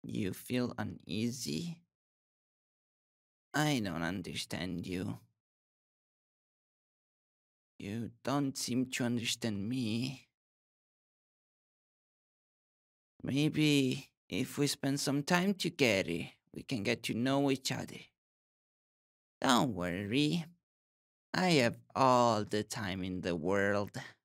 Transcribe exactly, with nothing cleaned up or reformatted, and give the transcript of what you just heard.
You feel uneasy? I don't understand you. You don't seem to understand me. Maybe if we spend some time together, we can get to know each other. Don't worry, I have all the time in the world.